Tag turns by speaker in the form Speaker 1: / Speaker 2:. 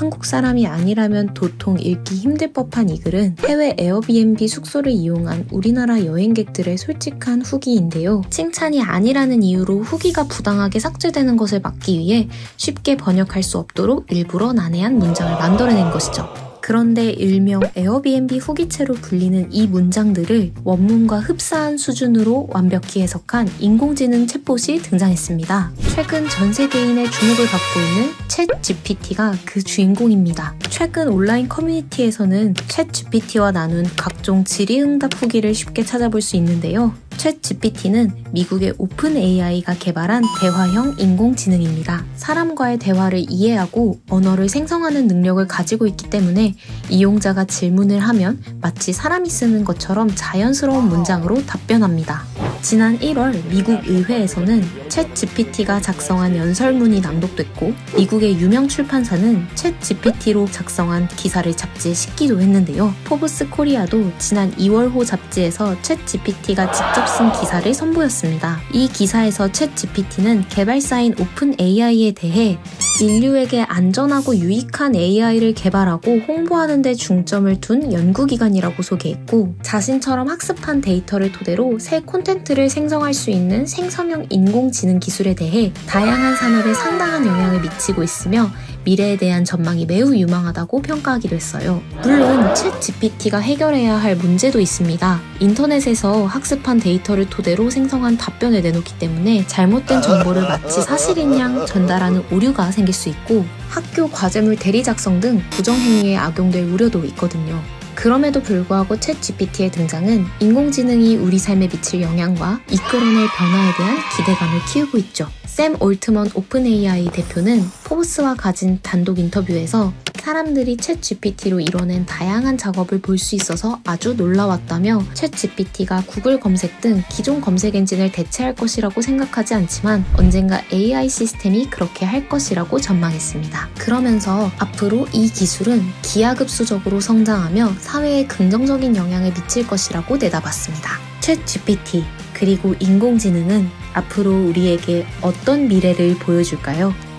Speaker 1: 한국 사람이 아니라면 도통 읽기 힘들 법한 이 글은 해외 에어비앤비 숙소를 이용한 우리나라 여행객들의 솔직한 후기인데요. 칭찬이 아니라는 이유로 후기가 부당하게 삭제되는 것을 막기 위해 쉽게 번역할 수 없도록 일부러 난해한 문장을 만들어낸 것이죠. 그런데 일명 에어비앤비 후기체로 불리는 이 문장들을 원문과 흡사한 수준으로 완벽히 해석한 인공지능 챗봇이 등장했습니다. 최근 전 세계인의 주목을 받고 있는 챗 GPT가 그 주인공입니다. 최근 온라인 커뮤니티에서는 챗 GPT와 나눈 각종 질의응답 후기를 쉽게 찾아볼 수 있는데요. 챗 GPT는 미국의 오픈 AI가 개발한 대화형 인공지능입니다. 사람과의 대화를 이해하고 언어를 생성하는 능력을 가지고 있기 때문에 이용자가 질문을 하면 마치 사람이 쓰는 것처럼 자연스러운 문장으로 답변합니다. 지난 1월 미국 의회에서는 챗 GPT가 작성한 연설문이 낭독됐고 미국의 유명 출판사는 챗 GPT로 작성한 기사를 잡지시키기도 했는데요. 포브스 코리아도 지난 2월호 잡지에서 챗 GPT가 직접 쓴 기사를 선보였습니다. 이 기사에서 챗 GPT는 개발사인 오픈 AI에 대해 인류에게 안전하고 유익한 AI를 개발하고 홍보하는 데 중점을 둔 연구기관이라고 소개했고 자신처럼 학습한 데이터를 토대로 새 콘텐츠를 생성할 수 있는 생성형 인공지능 기술에 대해 다양한 산업에 상당한 영향을 미치고 있으며 미래에 대한 전망이 매우 유망하다고 평가하기도 했어요. 물론 챗 GPT가 해결해야 할 문제도 있습니다. 인터넷에서 학습한 데이터를 토대로 생성한 답변을 내놓기 때문에 잘못된 정보를 마치 사실인 양 전달하는 오류가 생길 수 있고 학교 과제물 대리 작성 등 부정행위에 악용될 우려도 있거든요. 그럼에도 불구하고 챗 GPT의 등장은 인공지능이 우리 삶에 미칠 영향과 이끌어낼 변화에 대한 기대감을 키우고 있죠. 샘 올트먼 오픈 AI 대표는 포브스와 가진 단독 인터뷰에서 사람들이 챗 GPT로 이뤄낸 다양한 작업을 볼 수 있어서 아주 놀라웠다며 챗 GPT가 구글 검색 등 기존 검색 엔진을 대체할 것이라고 생각하지 않지만 언젠가 AI 시스템이 그렇게 할 것이라고 전망했습니다. 그러면서 앞으로 이 기술은 기하급수적으로 성장하며 사회에 긍정적인 영향을 미칠 것이라고 내다봤습니다. 챗 GPT 그리고 인공지능은 앞으로 우리에게 어떤 미래를 보여줄까요?